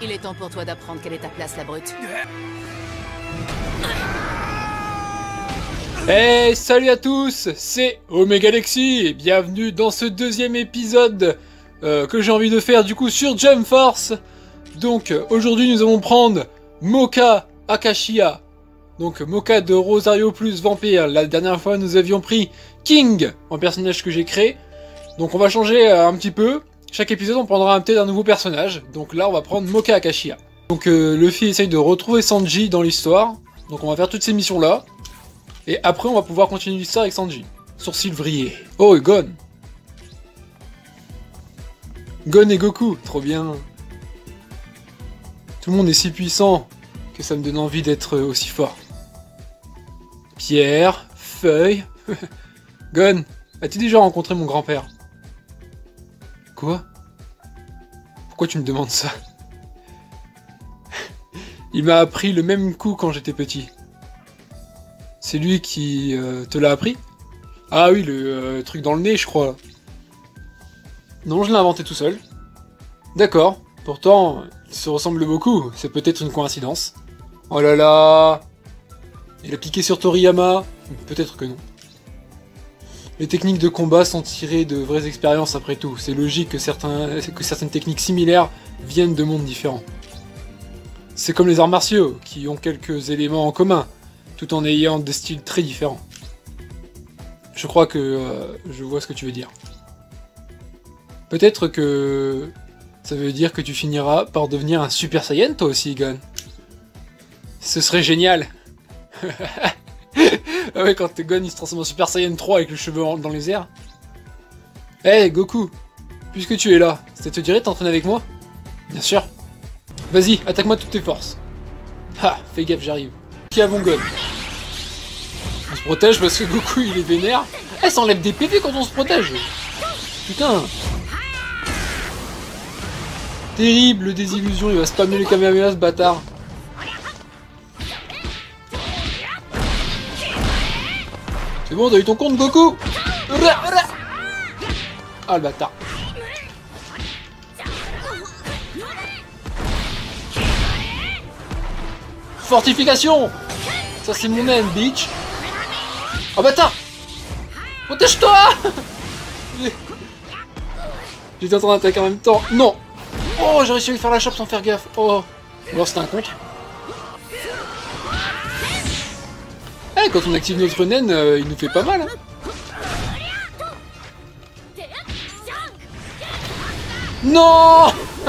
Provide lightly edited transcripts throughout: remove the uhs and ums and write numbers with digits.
Il est temps pour toi d'apprendre quelle est ta place, la brute. Hey, salut à tous, c'est Omega Galaxy et bienvenue dans ce deuxième épisode que j'ai envie de faire du coup sur Jump Force. Donc aujourd'hui nous allons prendre Mocha Akashia. Donc Mocha de Rosario plus Vampire. La dernière fois nous avions pris King en personnage que j'ai créé. Donc on va changer un petit peu. Chaque épisode on prendra peut-être un nouveau personnage. Donc là on va prendre Mocha Akashia. Donc Luffy essaye de retrouver Sanji dans l'histoire. Donc on va faire toutes ces missions là. Et après, on va pouvoir continuer l'histoire avec Sanji. Sourcil vrillé. Oh, et Gon. Gon et Goku, trop bien. Tout le monde est si puissant que ça me donne envie d'être aussi fort. Pierre, feuille. Gon, as-tu déjà rencontré mon grand-père? Quoi? Pourquoi tu me demandes ça? Il m'a appris le même coup quand j'étais petit. C'est lui qui te l'a appris? Ah oui, le truc dans le nez, je crois. Non, je l'ai inventé tout seul. D'accord. Pourtant, il se ressemble beaucoup. C'est peut-être une coïncidence. Oh là là! Il a piqué sur Toriyama? Peut-être que non. Les techniques de combat sont tirées de vraies expériences après tout. C'est logique que certaines techniques similaires viennent de mondes différents. C'est comme les arts martiaux, qui ont quelques éléments en commun, tout en ayant des styles très différents. Je crois que je vois ce que tu veux dire. Peut-être que ça veut dire que tu finiras par devenir un Super Saiyan toi aussi, Gon. Ce serait génial. Ah ouais, quand Gon il se transforme en Super Saiyan 3 avec le cheveu dans les airs. Hey Goku, puisque tu es là, ça te dirait de t'entraîner avec moi? Bien sûr. Vas-y, attaque-moi de toutes tes forces. Ah, fais gaffe, j'arrive. Qui a mon Gon? On se protège parce que Goku il est vénère. Eh, ça enlève des PV quand on se protège. Putain. Terrible désillusion, il va spammer les Kamehameha ce bâtard. C'est bon, t'as eu ton compte Goku? Ah le bâtard. Fortification! Ça c'est mon aime, bitch! Oh bâtard! Protège-toi! J'étais en train d'attaquer en même temps. Non! Oh, j'ai réussi à lui faire la chope sans faire gaffe. Oh! Alors c'était un contre. Eh, quand on active notre naine, il nous fait pas mal. Hein. Non!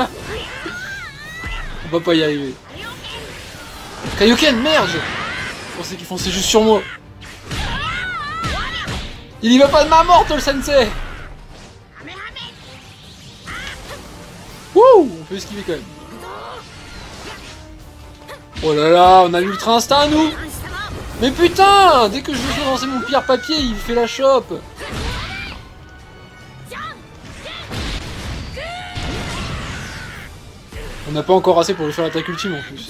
On va pas y arriver. Kaioken, merde! Je pensais qu'ils fonçaient juste sur moi. Il y va pas de ma mort, le sensei! Wouh! On peut esquiver quand même. Oh là là, on a l'ultra instinct, nous! Mais putain! Dès que je veux lancer mon pierre papier, il fait la chope! On n'a pas encore assez pour lui faire l'attaque ultime en plus.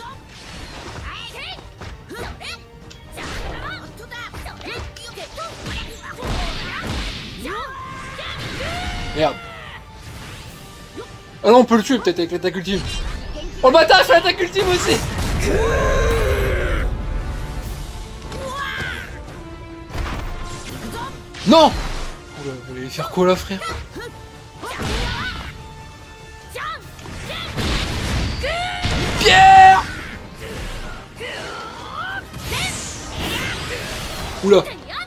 Merde. Ah non, on peut le tuer peut-être avec l'attaque ultime. Oh le bâtard, il fait l'attaque ultime aussi. Non. Oh là, vous allez faire quoi là, frère? Pierre. Oula.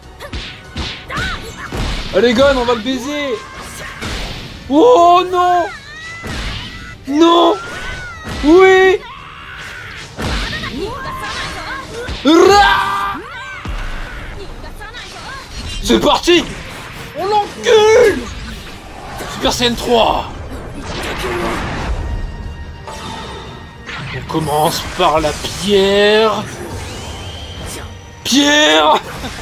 Allez Gon, on va le baiser. Oh non. Non. Oui. C'est parti. On l'encule. Super Saiyan 3. On commence par la pierre. Pierre.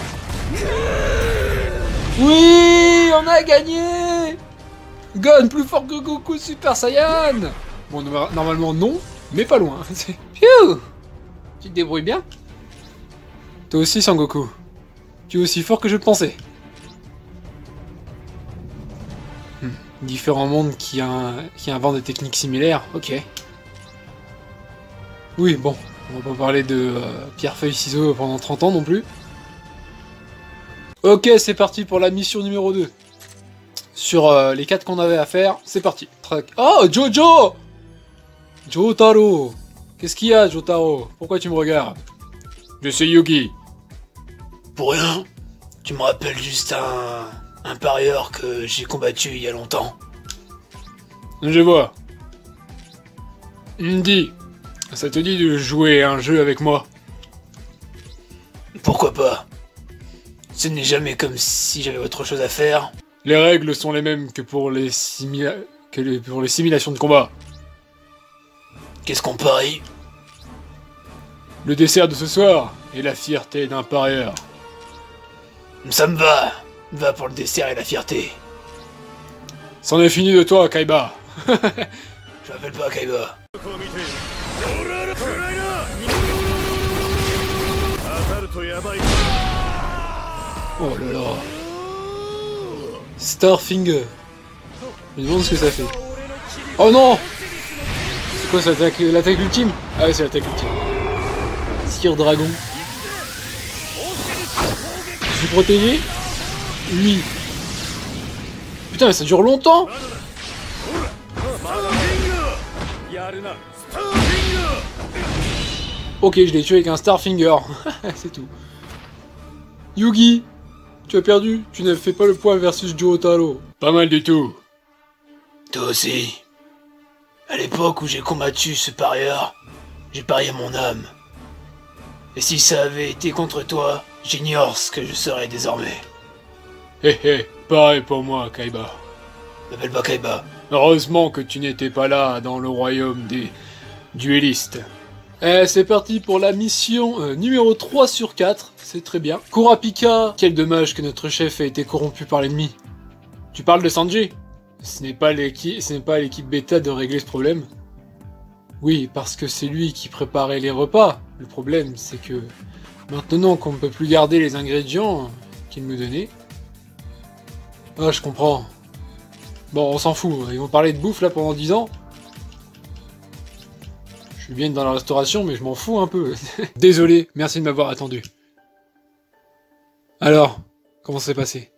Oui, on a gagné. Gon plus fort que Goku Super Saiyan. Bon, normalement non, mais pas loin. Phew. Tu te débrouilles bien. Toi aussi, Sangoku. Tu es aussi fort que je le pensais. Différents mondes qui inventent des techniques similaires, ok. Oui, bon, on va pas parler de pierre, feuille, ciseaux pendant 30 ans non plus. Ok, c'est parti pour la mission numéro 2. Sur les 4 qu'on avait à faire, c'est parti. Oh, Jojo! Jotaro! Qu'est-ce qu'il y a, Jotaro? Pourquoi tu me regardes? Je suis Yugi. Pour rien, tu me rappelles juste un parieur que j'ai combattu il y a longtemps. Je vois. Dis, ça te dit de jouer à un jeu avec moi? Pourquoi pas? Ce n'est jamais comme si j'avais autre chose à faire. Les règles sont les mêmes que pour les simulations de combat. Qu'est-ce qu'on parie? Le dessert de ce soir est la fierté d'un parieur. Ça me va. Va pour le dessert et la fierté. C'en est fini de toi, Kaiba. Je m'appelle pas Kaiba. Oh là là. Starfinger. Je me demande ce que ça fait. Oh non! C'est quoi ça, l'attaque ultime? Ah ouais, c'est l'attaque ultime. Tire dragon. Je suis protégé? Oui. Putain, mais ça dure longtemps! Ok, je l'ai tué avec un Starfinger. C'est tout. Yugi, tu as perdu. Tu n'as fait pas le poids versus Jotaro. Pas mal du tout. Toi aussi. À l'époque où j'ai combattu ce parieur, j'ai parié mon âme. Et si ça avait été contre toi, j'ignore ce que je serais désormais. Hé hé, pareil pour moi, Kaiba. M'appelle pas Kaiba. Heureusement que tu n'étais pas là dans le royaume des duellistes. C'est parti pour la mission numéro 3 sur 4, c'est très bien. Kurapika, quel dommage que notre chef ait été corrompu par l'ennemi. Tu parles de Sanji? Ce n'est pas à l'équipe bêta de régler ce problème. Oui, parce que c'est lui qui préparait les repas. Le problème, c'est que maintenant qu'on ne peut plus garder les ingrédients qu'il nous donnait... Ah, je comprends. Bon, on s'en fout, ils vont parler de bouffe là pendant 10 ans. Je suis bien dans la restauration, mais je m'en fous un peu. Désolé, merci de m'avoir attendu. Alors, comment ça s'est passé?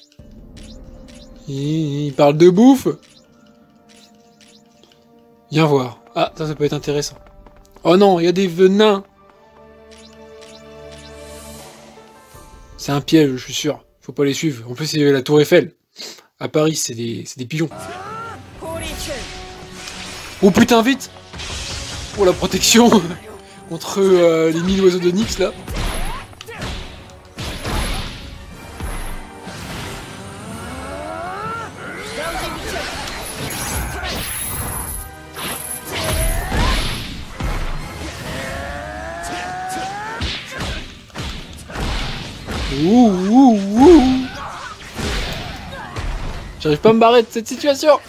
Il parle de bouffe? Viens voir. Ah, ça peut être intéressant. Oh non, il y a des venins. C'est un piège, je suis sûr. Faut pas les suivre. En plus, c'est la tour Eiffel. À Paris, c'est des pigeons. Oh putain, vite! Pour la protection contre les 1000 oiseaux de Nyx, là. Ouh. J'arrive pas à me barrer de cette situation.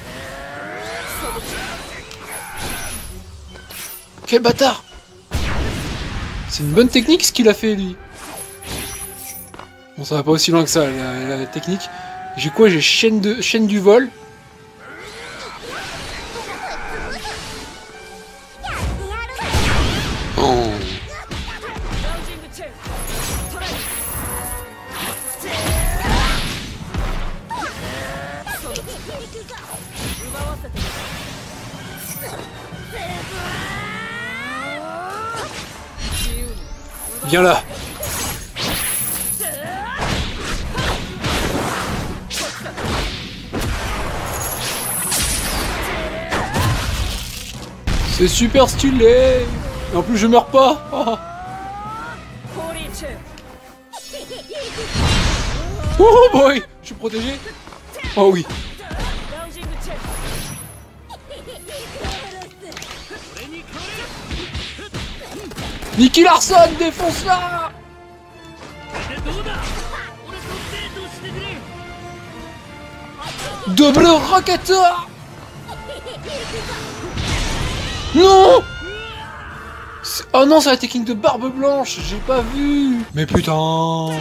Quel bâtard! C'est une bonne technique ce qu'il a fait lui. Bon, ça va pas aussi loin que ça la technique. J'ai quoi? J'ai chaîne du vol. Oh. Viens là. C'est super stylé. Et en plus je meurs pas. Oh. Oh boy, je suis protégé. Oh oui. Nicky Larson, défonce-la! Double rocketeur! Non! Oh non, c'est la technique de barbe blanche, j'ai pas vu! Mais putain!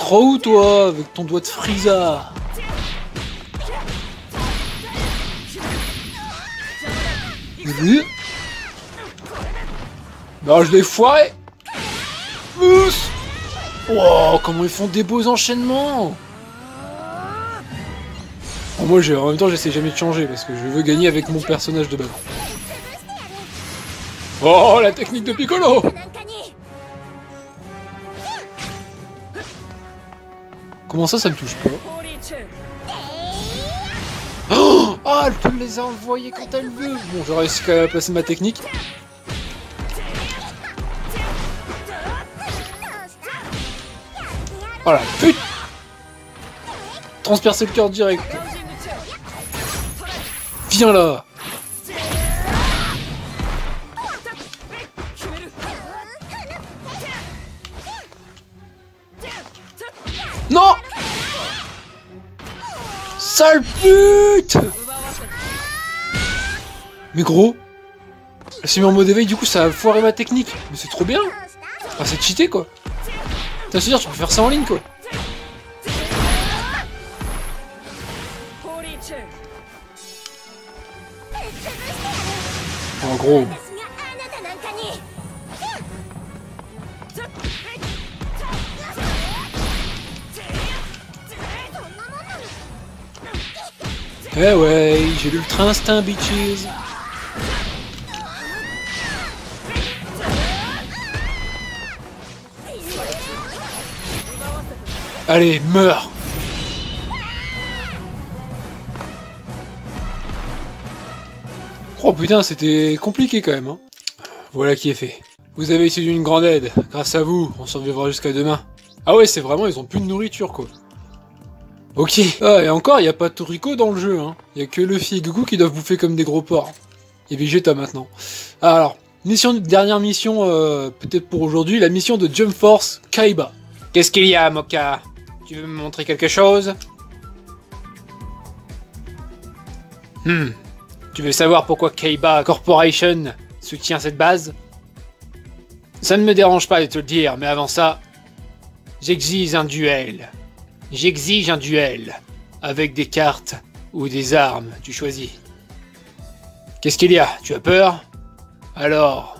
crois où, toi, avec ton doigt de Frieza? Non, je l'ai foiré. Mousse. Wow, comment ils font des beaux enchaînements. Bon, moi, en même temps, j'essaie jamais de changer, parce que je veux gagner avec mon personnage de base. Oh, la technique de Piccolo. Comment ça, ça me touche pas? Oh, ah, elle peut me les envoyer quand elle veut. Bon, j'ai réussi à placer ma technique. Voilà, putain. Transpercer le cœur direct. Viens là. Non. Sale pute. Mais gros, elle s'est mis en mode éveil, du coup ça a foiré ma technique. Mais c'est trop bien. Ah, c'est cheaté quoi. Ça veut dire tu peux faire ça en ligne quoi. En gros. Eh ouais, j'ai l'ultra instinct bitches. Allez, meurs. Oh putain, c'était compliqué quand même, hein. Voilà qui est fait. Vous avez été d'une grande aide. Grâce à vous, on survivra jusqu'à demain. Ah ouais, c'est vraiment, ils ont plus de nourriture, quoi. Ok. Ah, et encore, il n'y a pas Toriko dans le jeu, hein. Il n'y a que Luffy et Goku qui doivent bouffer comme des gros porcs. Et Vegeta maintenant. Alors, dernière mission, peut-être pour aujourd'hui, la mission de Jump Force Kaiba. Qu'est-ce qu'il y a, Moka? Tu veux me montrer quelque chose? Tu veux savoir pourquoi Kaiba Corporation soutient cette base? Ça ne me dérange pas de te le dire, mais avant ça, j'exige un duel. J'exige un duel. Avec des cartes ou des armes, tu choisis. Qu'est-ce qu'il y a? Tu as peur? Alors,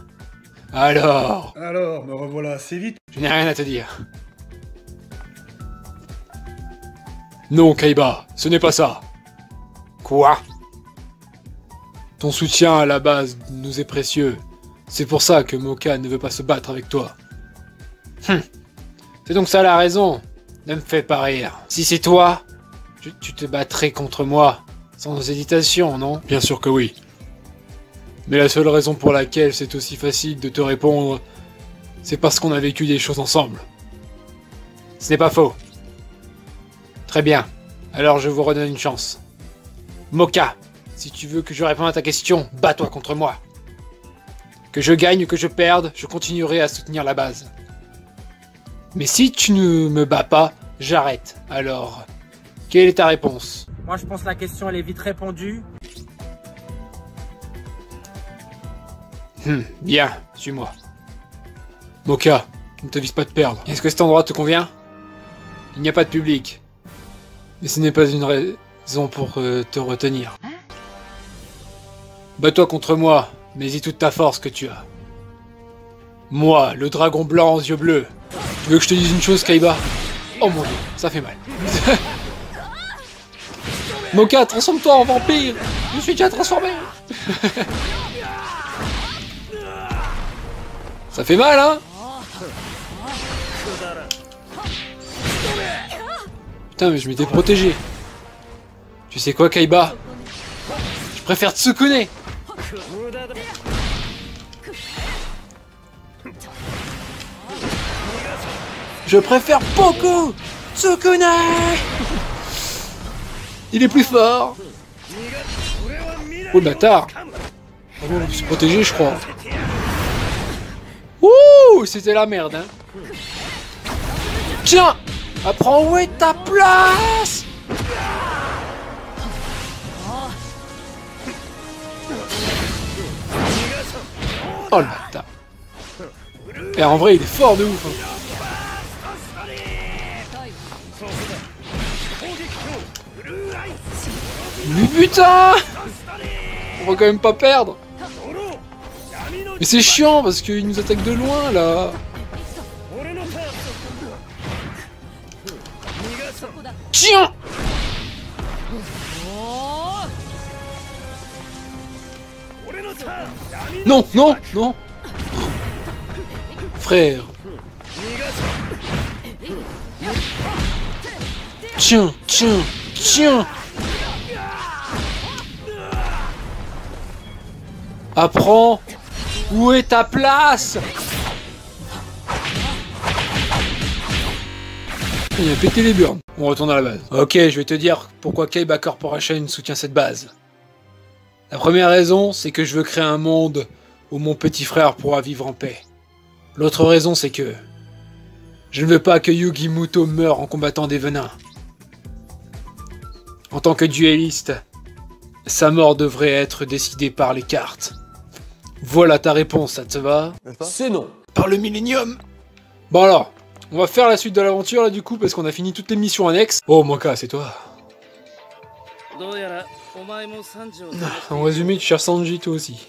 me revoilà assez vite. je n'ai rien à te dire. Non, Kaiba, ce n'est pas ça. Quoi? Ton soutien à la base nous est précieux. C'est pour ça que Moka ne veut pas se battre avec toi. C'est donc ça la raison. Ne me fais pas rire. Si c'est toi, tu te battrais contre moi, sans hésitation, non? Bien sûr que oui. Mais la seule raison pour laquelle c'est aussi facile de te répondre, c'est parce qu'on a vécu des choses ensemble. Ce n'est pas faux. Très bien. Alors je vous redonne une chance. Moka, si tu veux que je réponde à ta question, bats-toi contre moi. Que je gagne ou que je perde, je continuerai à soutenir la base. Mais si tu ne me bats pas, j'arrête. Alors, quelle est ta réponse? Moi je pense que la question elle est vite répondue. Bien, suis-moi. Moka, ne te vise pas de perdre. Est-ce que cet endroit te convient? Il n'y a pas de public. Mais ce n'est pas une raison pour te retenir. Bats-toi contre moi, mais y toute ta force que tu as. Moi, le dragon blanc aux yeux bleus. Tu veux que je te dise une chose, Kaiba? Oh mon dieu, ça fait mal. Moka, transforme-toi en vampire. Je suis déjà transformé. Ça fait mal, hein? Putain, mais je m'étais protégé. Tu sais quoi, Kaiba? Je préfère Tsukune. Je préfère beaucoup Tsukune. Il est plus fort. Oh le bâtard. Oh, je me suis protégé, je crois. Ouh, c'était la merde, hein. Tiens, apprends où est ta place. Oh le bâtard. Et en vrai, il est fort de ouf. Hein. Mais putain! On va quand même pas perdre! Mais c'est chiant parce qu'il nous attaque de loin là! Tiens! Non, non, non! Frère! Tiens, tiens, tiens! Apprends! Où est ta place? Il a pété les burnes. On retourne à la base. Ok, je vais te dire pourquoi Kaiba Corporation soutient cette base. La première raison, c'est que je veux créer un monde où mon petit frère pourra vivre en paix. L'autre raison, c'est que je ne veux pas que Yugi Muto meure en combattant des venins. En tant que duelliste, sa mort devrait être décidée par les cartes. Voilà ta réponse, ça te va? C'est non. Par le Millennium. Bon alors, on va faire la suite de l'aventure là du coup parce qu'on a fini toutes les missions annexes. Oh Moka, c'est toi. En résumé, tu cherches Sanji toi aussi.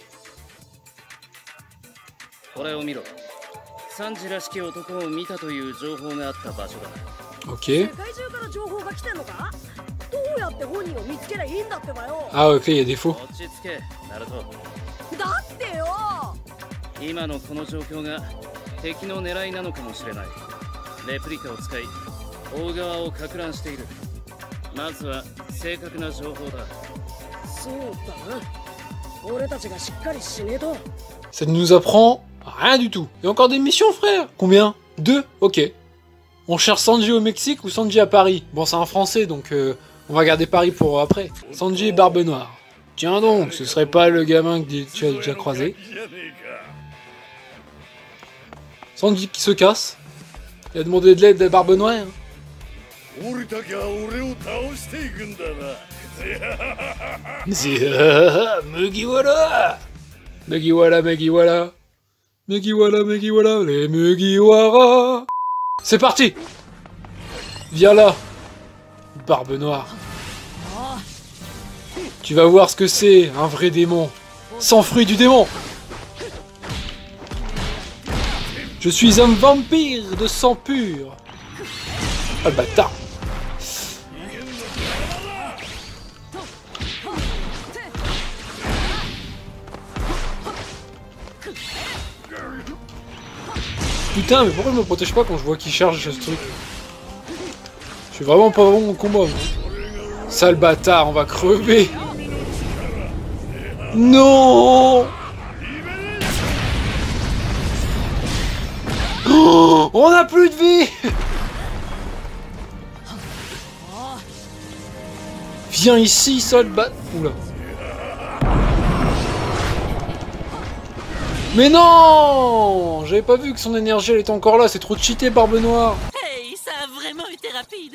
Ok. Ah ok, il y a des faux. Ça ne nous apprend rien du tout. Il y a encore des missions, frère. Combien? 2? Ok. On cherche Sanji au Mexique ou Sanji à Paris? Bon, c'est un français, donc on va garder Paris pour après. Sanji et Barbe Noire. Tiens donc, ce serait pas le gamin que tu as déjà croisé? Sanji qui se casse. Il a demandé de l'aide à Barbe Noire. Mugiwara! Mugiwara, Mugiwara! Mugiwara, Mugiwara, les Mugiwara! C'est parti! Viens là! Barbe Noire. Tu vas voir ce que c'est, un vrai démon. Sans fruit du démon! Je suis un vampire de sang pur! Ah bâtard! Putain, mais pourquoi il me protège pas quand je vois qu'il charge ce truc? Je suis vraiment pas bon au combat, moi. Sale bâtard, on va crever! Non! Oh, on a plus de vie! Viens ici, sale bâtard! Oula. Mais non! J'avais pas vu que son énergie elle était encore là, c'est trop cheaté, Barbe Noire! Hey, ça a vraiment été rapide!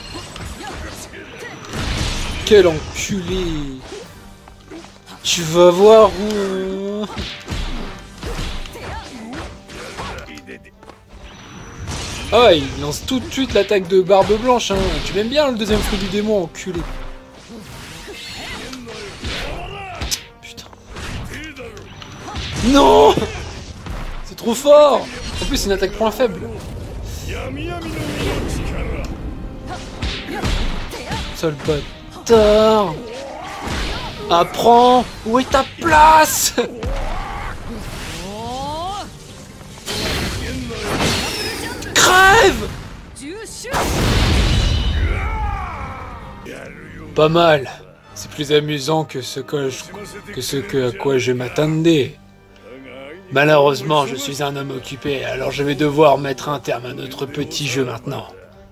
Quel enculé! Tu vas voir où... Ah, il lance tout de suite l'attaque de Barbe Blanche, hein. Tu m'aimes bien le deuxième fruit du démon, enculé. Putain. Non! C'est trop fort! En plus, c'est une attaque point faible. Sale bâtard! Apprends! Où est ta place? Crève! Pas mal. C'est plus amusant que ce à quoi je m'attendais. Malheureusement, je suis un homme occupé, alors je vais devoir mettre un terme à notre petit jeu maintenant.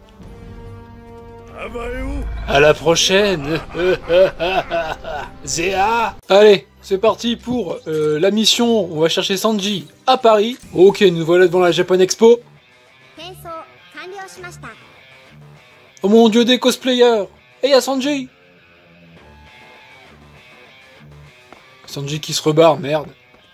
À la prochaine. Zéa. Allez, c'est parti pour la mission. On va chercher Sanji à Paris. Ok, nous voilà devant la Japan Expo. Oh mon dieu, des cosplayers. Et y'a Sanji. Sanji qui se rebarre, merde.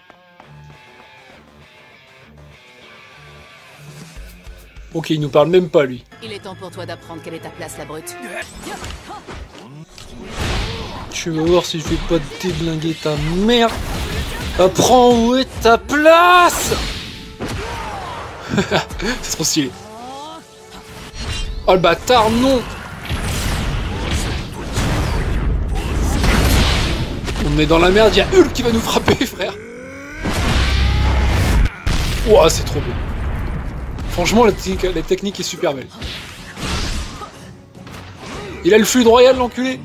Ok, il nous parle même pas, lui. Il est temps pour toi d'apprendre quelle est ta place, la brute. Tu vas voir si je vais pas te déglinguer ta merde. Apprends où est ta place. C'est trop stylé. Oh le bâtard, non. On est dans la merde, il y a Hulk qui va nous frapper, frère. Ouah, c'est trop beau. Franchement, la technique est super belle. Il a le fluide royal, l'enculé.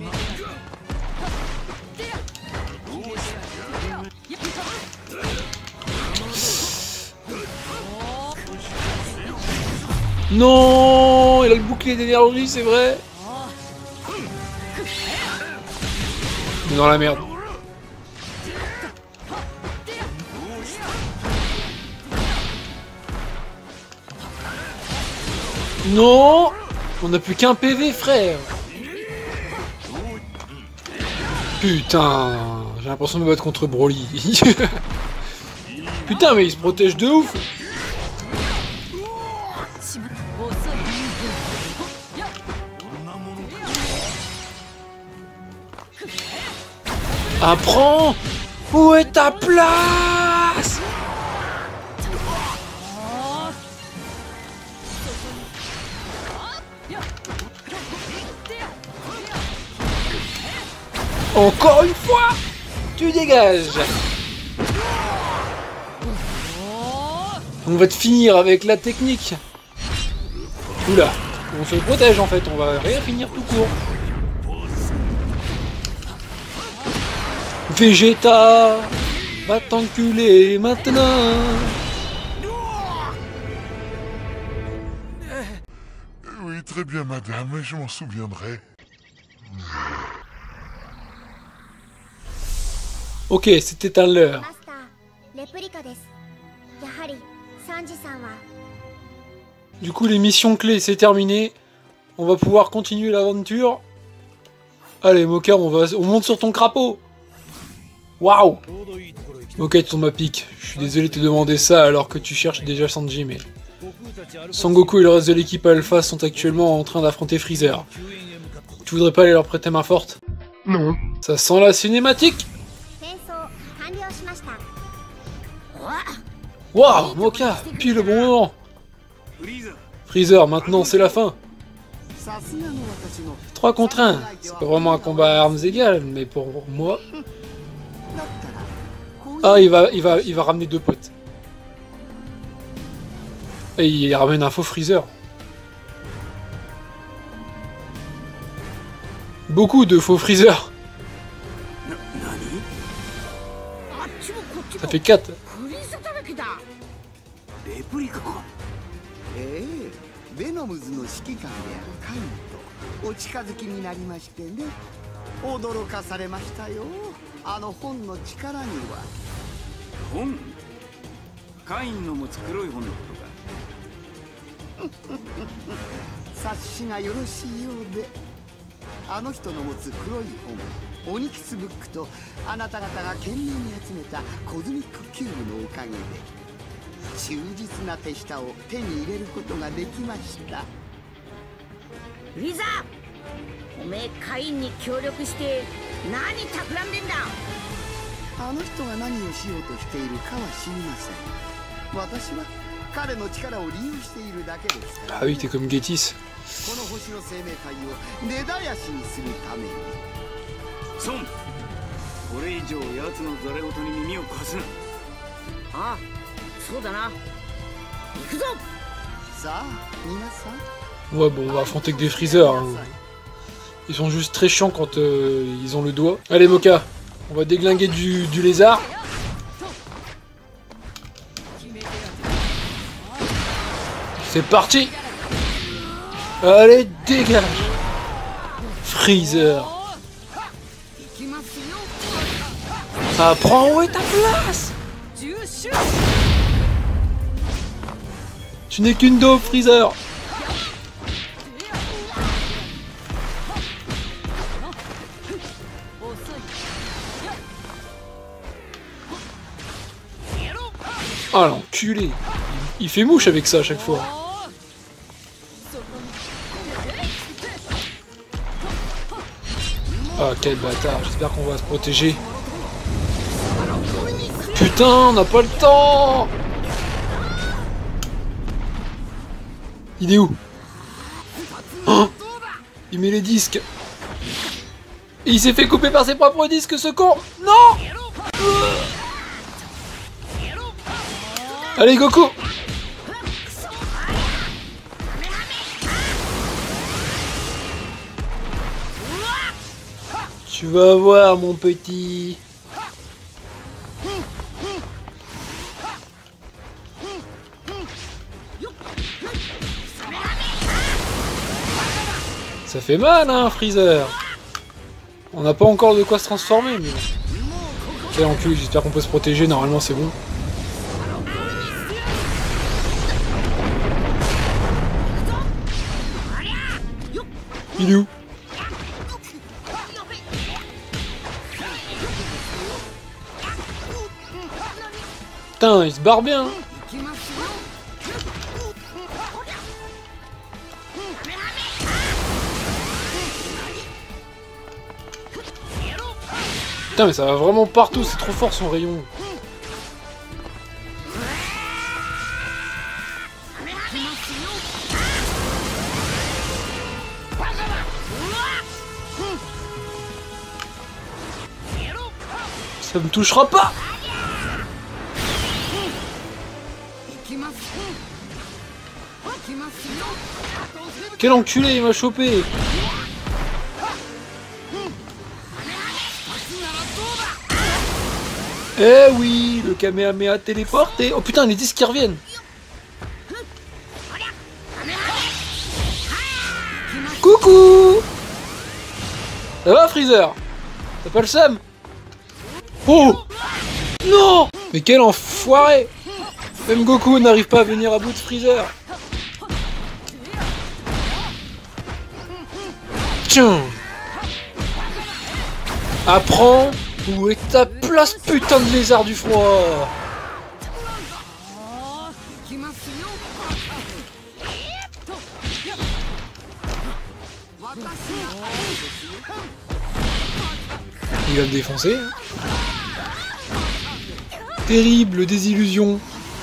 Non, il a le bouclier d'énergie, c'est vrai. On est dans la merde. Non, on n'a plus qu'un PV, frère. Putain, j'ai l'impression de me battre contre Broly. Putain, mais il se protège de ouf. Apprends! Où est ta place? Encore une fois! Tu dégages! On va te finir avec la technique. Oula, on se protège en fait, on va rien finir tout court. Vegeta, va t'enculer maintenant. Oui, très bien, madame, je m'en souviendrai. Ok, c'était un leurre. Du coup, les missions clés, c'est terminé. On va pouvoir continuer l'aventure. Allez, Moka, on monte sur ton crapaud. Waouh! Ok, tu tombes à pic. Je suis désolé de te demander ça alors que tu cherches déjà Sanji, mais... Sangoku et le reste de l'équipe Alpha sont actuellement en train d'affronter Freezer. Tu voudrais pas aller leur prêter main forte? Non. Ça sent la cinématique! Waouh, Moka! Pile le bon moment! Freezer, maintenant c'est la fin! 3 contre 1. C'est pas vraiment un combat à armes égales, mais pour moi... Ah, il va ramener 2 potes. Et il ramène un faux Freezer. Beaucoup de faux Freezer. Ça fait 4. ベノムズの指揮官であるカインとお近づきになりましてね、驚かされましたよ。あの本の力には。本？カインの持つ黒い本のことか。察しがよろしいようで、あの人の持つ黒い本、オニキスブックとあなた方が懸命に集めたコズミックキューブのおかげで。忠実な手下を手に入れることができました。 ウィザー、おめえカインに協力して何企んでんだ。 あの人が何をしようとしているかは知りません。私は彼の力を利用しているだけですから。 Ah oui, t'es comme Getis. この星の生命体を根絶やしにするために。 ソン、これ以上奴のざれ言に耳を貸すな。 ああ、そうだな。行くぞ。 さあ、皆さん。 Ouais, bon, on va affronter que des Freezer. Hein. Ils sont juste très chiants quand ils ont le doigt. Allez, Moka, on va déglinguer du lézard. C'est parti. Allez, dégage. Freezer. Apprends où est ta place. Tu n'es qu'une daube, Freezer. Ah l'enculé. Il fait mouche avec ça à chaque fois. Ah, quel bâtard, j'espère qu'on va se protéger. Putain, on n'a pas le temps. Il est où? Oh, il met les disques. Et il s'est fait couper par ses propres disques, ce con. Non. Allez, Goku. Tu vas voir, mon petit. Ça fait mal, hein, Freezer. On n'a pas encore de quoi se transformer, mais bon. Quel enculé, j'espère qu'on peut se protéger, normalement c'est bon. Il est où? Putain, il se barre bien. Putain, mais ça va vraiment partout, c'est trop fort son rayon. Ça me touchera pas. Quel enculé, il m'a chopé. Eh oui, le Kamehameha téléporté. Oh putain, les disques qui reviennent. Coucou. Ça va, Freezer? T'as pas le seum? Oh non. Mais quel enfoiré. Même Goku n'arrive pas à venir à bout de Freezer. Tiens. Apprends où est ta place, putain de lézard du froid. Il va me défoncer. Terrible désillusion.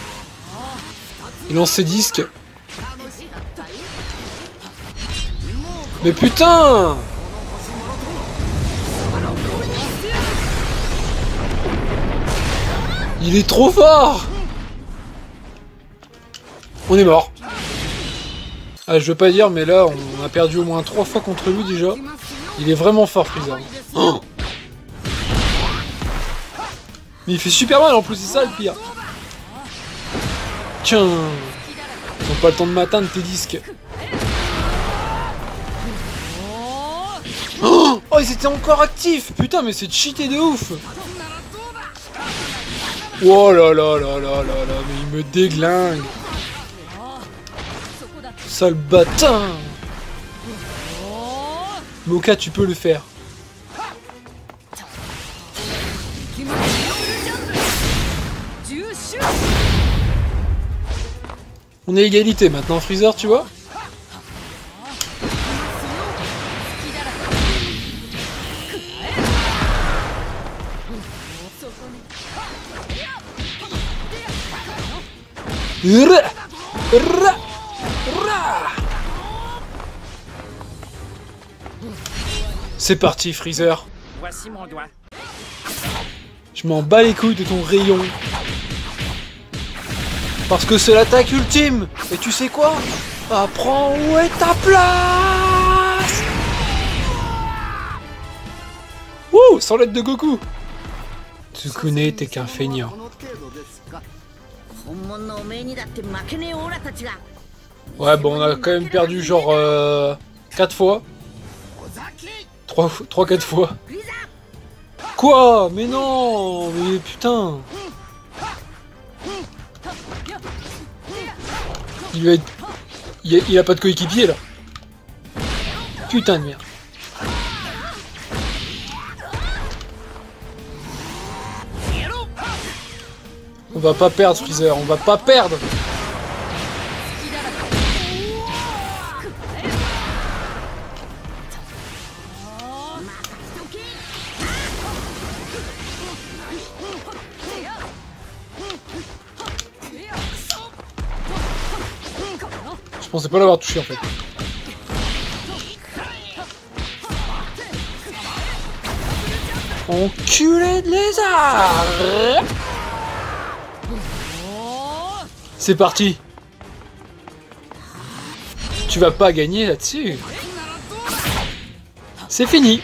Il lance ses disques. Mais putain! Il est trop fort! On est mort. Ah, je veux pas dire, mais là, on a perdu au moins 3 fois contre lui déjà. Il est vraiment fort, Freezer. Oh, mais il fait super mal en plus, c'est ça le pire. Tiens, ils ont pas le temps de m'atteindre tes disques. Oh, ils étaient encore actifs. Putain, mais c'est cheaté de ouf. Oh là là là là là là, mais il me déglingue. Sale bâtard. Moka, tu peux le faire. On est égalité maintenant, Freezer, tu vois. C'est parti, Freezer. Voici mon doigt. Je m'en bats les couilles de ton rayon. Parce que c'est l'attaque ultime. Et tu sais quoi? Apprends où est ta place. Wouh, sans l'aide de Goku. Tsukune, t'es qu'un feignant. Ouais, bon, on a quand même perdu genre 4 fois. 3-4 fois. Quoi? Mais non. Mais putain. Il va être... Il a pas de coéquipier là. Putain de merde. On va pas perdre, Freezer, on va pas perdre. pensais pas l'avoir touché en fait. Enculé de lézard! C'est parti! Tu vas pas gagner là-dessus! C'est fini!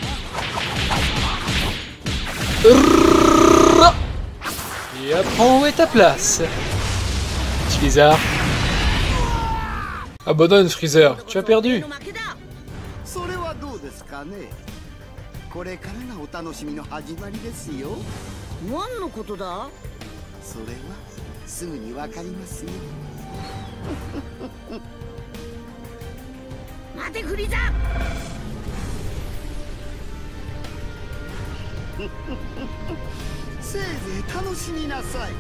Et apprends où est ta place! Petit lézard! Abandonne Freezer, tu as perdu! それはどうですかね。これからがお楽しみの始まりですよ。 何のことだ？ それはすぐにわかりますよ。 待てフリーザ。 せいぜい楽しみなさい。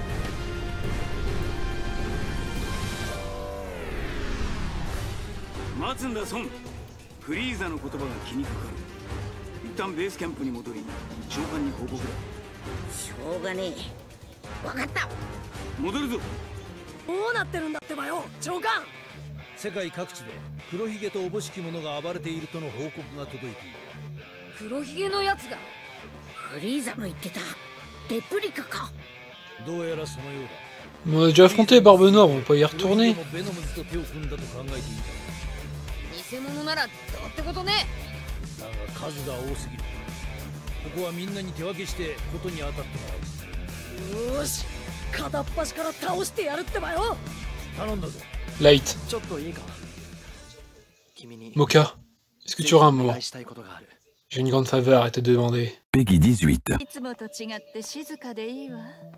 待つんだソン。フリーザの言葉が気にかかる。一旦ベースキャンプに戻り長官に報告だ。 しょうがねえ。わかった。 戻るぞ。 どうなってるんだってばよ、長官。 世界各地で黒ひげとおぼしき者が暴れているとの報告が届いている。 黒ひげのやつが。 フリーザの言ってたレプリカか。 どうやらそのようだ。 On a déjà affronté Barbe Noire, on va pas y retourner. ベノムズと手を組んだと考えてい偽物ならどうってことね。 た。だが数が多すぎる。ここはみんなに手分けしてことに当たってもらう。 よーし、片っ端から倒してやるってばよ。 頼んだぞ。 Light. ちょっといいか。君に Moka, est-ce que tu auras un お moment? 願いしたいことがある。 J'ai une grande faveur à te demander. Peggy 18. いつもと違って静かでいいわ。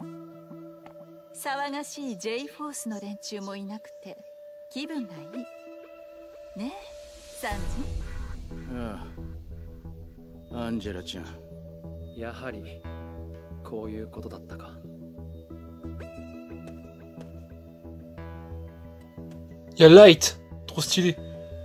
騒がしい J フォースの連中もいなくて気分がいい。ねえ、サンジ。 ああ、アンジェラちゃん。やはりこういうことだったか。 Y'a Light, trop stylé.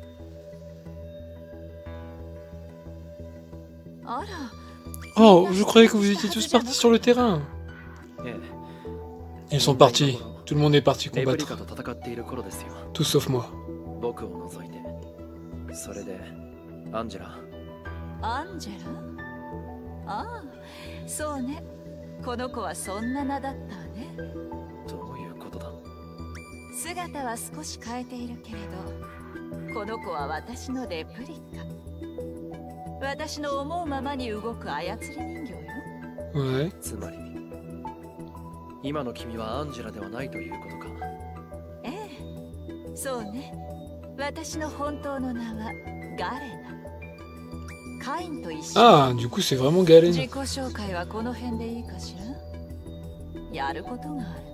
あら。 Oh, je croyais que vous étiez tous partis sur le terrain. ええ。 Ils sont partis. Tout le monde est parti レプリカ combattre. と戦っている頃ですよ。 Tous sauf moi. 僕を除いて。それでアンジェラ。 アンジェラ？ああ、そうね。この子はそんな名だったわね。 どういうことだ。 姿は少し変えているけれど、この子は私のレプリカ。私の思うままに動く操り人形よ。 Ouais. つまり今の君はアンジェラではないということか。 ええ、そうね。私の本当の名はガレナ。カインと一緒。 Ah, du coup c'est vraiment Galen. 自己紹介はこの辺でいいかしら。やることがある。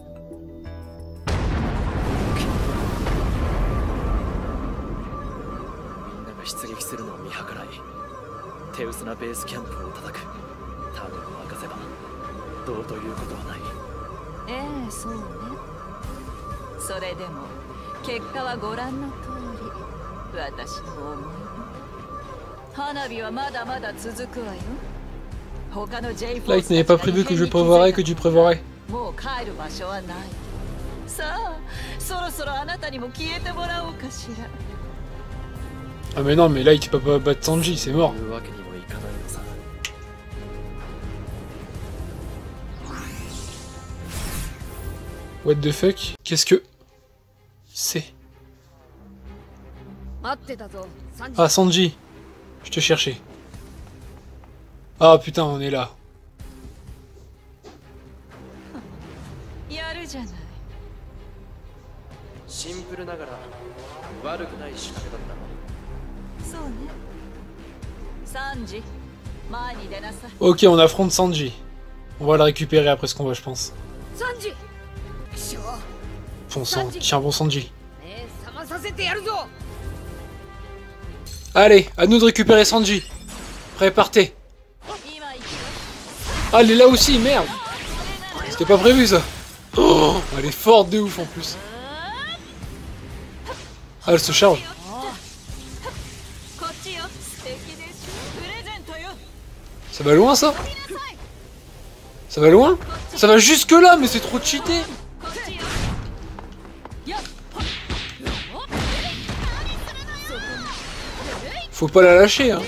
みんなが出撃するのを見計らい、手薄なベースキャンプを叩く。種を明かせばどうということはない。 ええ、そうね。それでも結果はご覧の通り、私の思い。花火はまだまだ続くわよ。他の J フォー Light ス n'avait pas prévu que je prévoirais que tu prévoirais. もう帰る場所はない。さあ、そろそろあなたにも消えてもらおうかしら。 Ah mais non, mais Light tu peux pas battre Sanji, c'est mort. いうわけにもいかないのさ。 What the fuck? Qu'est-ce que... C'est... 待ってたぞ、サンジ。 Ah Sanji, je te cherchais. Ah putain, on est là. やるじゃない。 シンプルながら悪くない仕掛けだったの。 そうね。サンジ、前に出なさい。 Ok, on affronte Sanji. On va le récupérer après ce combat, je pense. サンジ。しょ。 Bon sang, tiens bon Sanji. ねえ、冷まさせてやるぞ。 Allez, à nous de récupérer Sanji. Prêt-partez. Ah, elle est là aussi, merde. C'était pas prévu ça. Oh, elle est forte de ouf en plus. Ah, elle se charge. Ça va loin ça? Ça va loin? Ça va jusque là, mais c'est trop cheaté. Faut pas la lâcher, hein.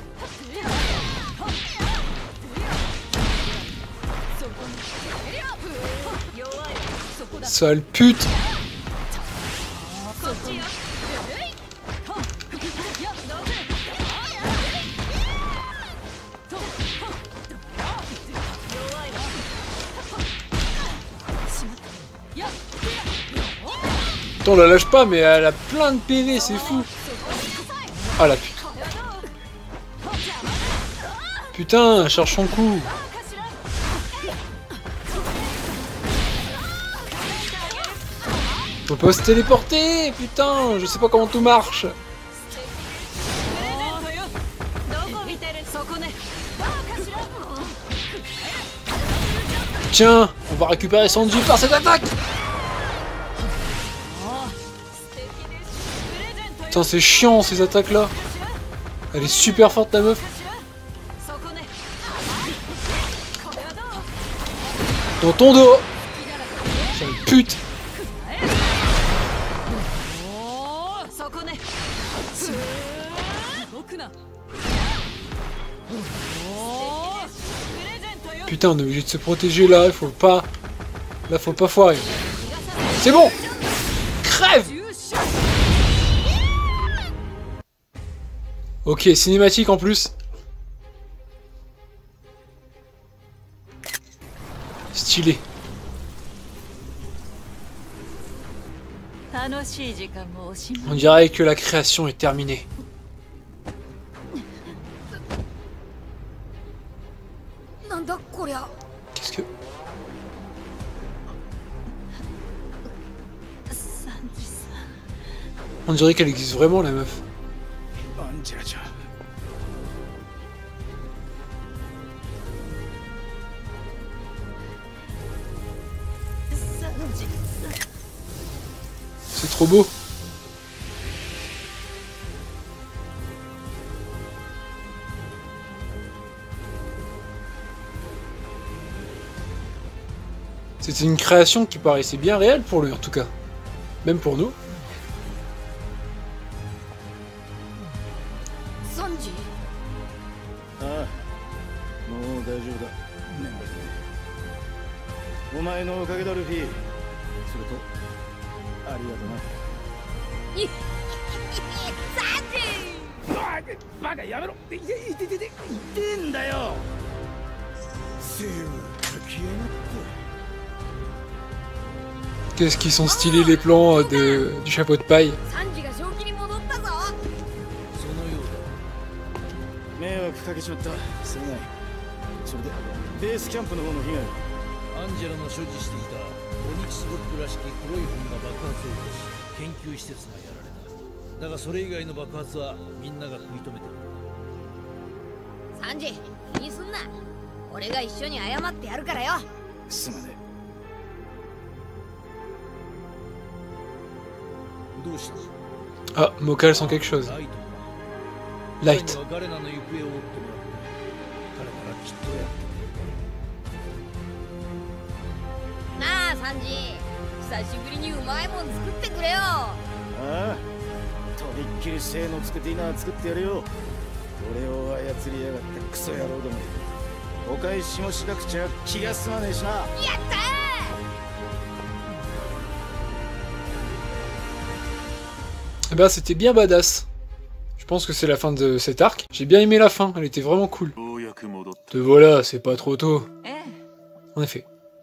Sale pute. Attends, on la lâche pas, mais elle a plein de PV, c'est fou. Ah la pute. Putain, elle cherche son coup. On peut pas se téléporter, putain, je sais pas comment tout marche. Tiens, on va récupérer Sanji par cette attaque. Putain, c'est chiant ces attaques là. Elle est super forte la meuf. Dans ton dos. Sale pute. Putain, on est obligé de se protéger là, il faut pas... Là, faut pas foirer. C'est bon. Crève. Ok, cinématique en plus. Stylé. On dirait que la création est terminée. Qu'est-ce que... On dirait qu'elle existe vraiment la meuf. C'est trop beau. C'était une création qui paraissait bien réelle pour lui en tout cas. Même pour nous. Sanji. Ah, もう大丈夫だ。お前のおかげだルフィ。それとありがとな。サンジ。バカやめろ。いてんだよ。セーブ書きやがって。 Qu'est-ce qu'ils sont stylés les plans du chapeau de paille. 迷惑かけちまった。すまない。それでベースキャンプの方の被害はアンジェラの所持していたオニクスブックらしき黒い本が爆発を起こし研究施設がやられた。だがそれ以外の爆発はみんなが食い止めてる。 サンジ、気にすんな。俺が一緒に謝ってやるからよ。 すまねえ。 Ah, Mokal sent quelque chose. Light. Na, Sanji. 久しぶりにうまいもん作ってくれよ。 ああ、とびっきりせーの作っていいな作ってやるよ。俺を操りやがってクソ野郎ども。お返しもしなくちゃ気が済まねえしな。やったー。 Eh ben c'était bien badass. Je pense que c'est la fin de cet arc. J'ai bien aimé la fin, elle était vraiment cool. Te voilà, c'est pas trop tôt. En effet.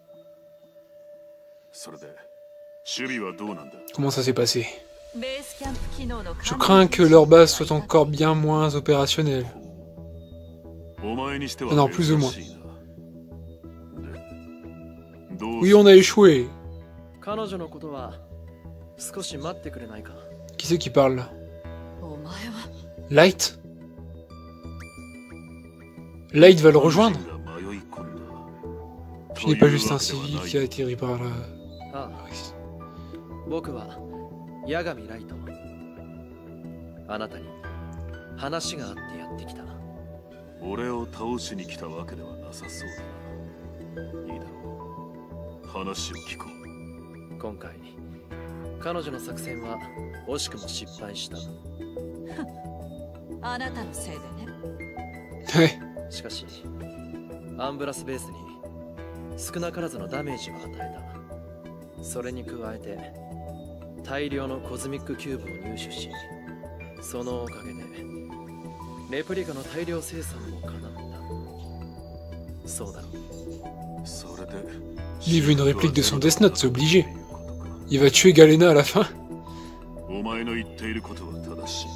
Comment ça s'est passé? Je crains que leur base soit encore bien moins opérationnelle. Ah non, plus ou moins. Oui, on a échoué. Qui c'est qui parle là? Light? Light va le rejoindre? Tu n'es pas juste un civil qui a atterri par là. Ah. 僕は八神ライト。あなたに話があってやってきた。 俺を倒しに来たわけではなさそうだな。いいだろう。話を聞こう。 今回彼女の作戦は惜しくも失敗した。 あなたのせいでね。 しかしアンブラスベースに少なからずのダメージを与えた。それに加えて大量のコズミックキューブを入手し、そのおかげでレプリカの大量生産も叶った。そうだろう。 それで Il veut une réplique de son Death Note, c'est obligé. Il va tuer Galena à la fin. お前の言っていることは正しい。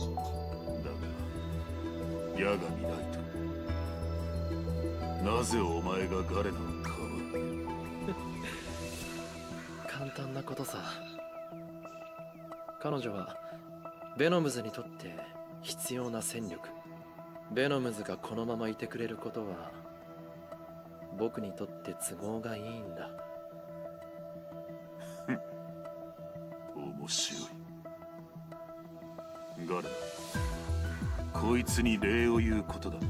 だが、ヤガミライト。なぜお前がガレナをかばう？ 簡単なことさ。彼女はベノムズにとって必要な戦力。ベノムズがこのままいてくれることは僕にとって都合がいいんだ。 面白い。ガレナ、こいつに礼を言うことだ。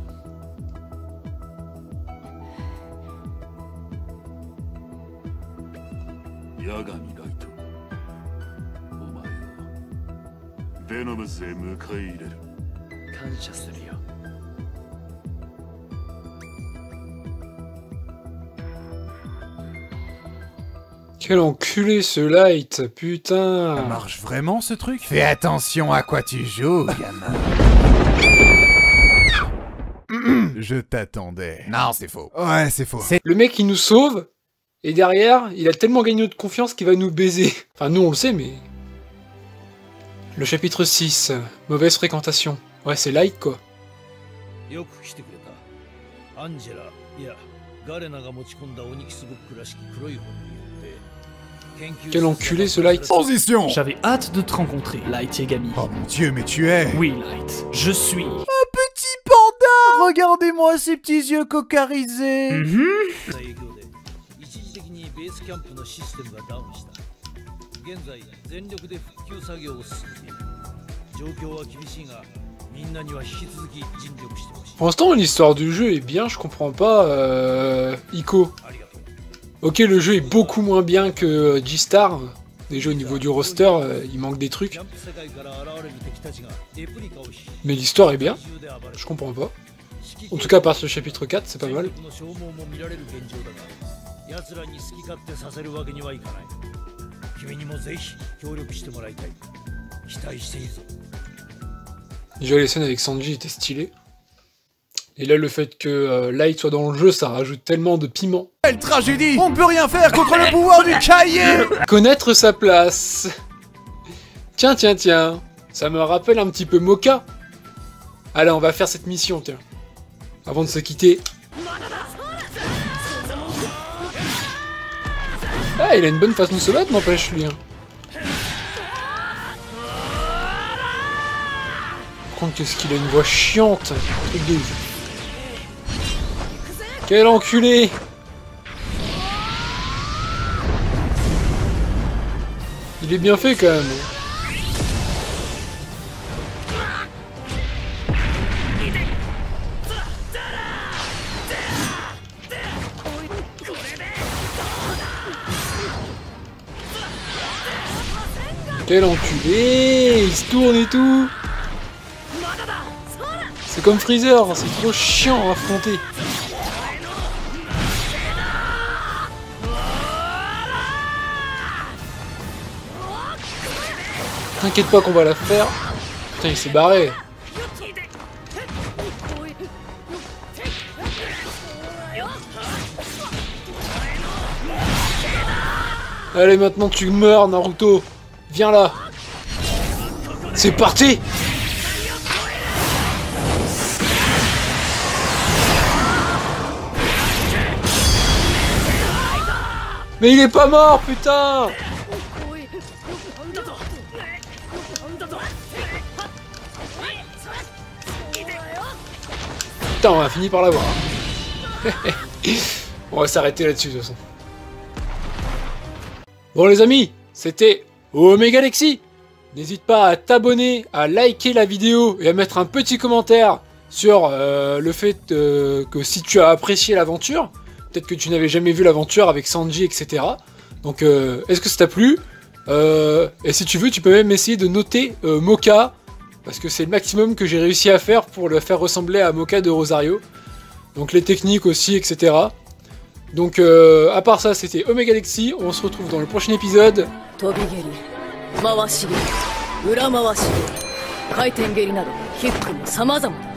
ヤガミライト、お前をベノムズへ迎え入れる。 感謝するよ。 Quel enculé ce Light, putain. Ça marche vraiment ce truc? Fais attention à quoi tu joues, gamin. Je t'attendais. Non, c'est faux. Ouais, c'est faux. Le mec il nous sauve, et derrière, il a tellement gagné notre confiance qu'il va nous baiser. Enfin nous on le sait mais... Le chapitre 6, mauvaise fréquentation. Ouais c'est Light quoi. Quel enculé ce Light. Transition. J'avais hâte de te rencontrer, Light Yagami. Oh mon dieu, mais tu es... Oui, Light, je suis... Un petit panda. Regardez-moi ces petits yeux cocarisés. Pour l'instant l'histoire du jeu est bien, je comprends pas Ico. Ok, le jeu est beaucoup moins bien que G-Star. Déjà au niveau du roster, il manque des trucs. Mais l'histoire est bien. Je comprends pas. En tout cas, à part ce chapitre 4, c'est pas mal. Déjà les scènes avec Sanji étaient stylées. Et là, le fait que Light soit dans le jeu, ça rajoute tellement de piment. Quelle tragédie! On peut rien faire contre le pouvoir du cahier! Connaître sa place. Tiens, tiens, tiens. Ça me rappelle un petit peu Mocha. Allez, on va faire cette mission, tiens. Avant de se quitter. Ah, il a une bonne façon de se battre, n'empêche, lui. Hein. Par contre, qu'est-ce qu'il a une voix chiante. Truc de ouf. Quel enculé! Il est bien fait quand même. Quel enculé! Il se tourne et tout! C'est comme Freezer, c'est trop chiant à affronter. T'inquiète pas qu'on va la faire. Putain, il s'est barré. Allez, maintenant tu meurs, Naruto. Viens là. C'est parti. Mais il est pas mort, putain. Putain, on a fini par l'avoir. On va s'arrêter là-dessus de toute façon. Bon les amis, c'était Omega Lexi. N'hésite pas à t'abonner, à liker la vidéo et à mettre un petit commentaire sur le fait que si tu as apprécié l'aventure, peut-être que tu n'avais jamais vu l'aventure avec Sanji, etc. Donc est-ce que ça t'a plu? Et si tu veux, tu peux même essayer de noter Mocha parce que c'est le maximum que j'ai réussi à faire pour le faire ressembler à Moka de Rosario. Donc les techniques aussi, etc. Donc à part ça, c'était Omega Lexi. On se retrouve dans le prochain épisode. 回し蹴り、裏回し蹴り、回転蹴りなどキックも様々だ。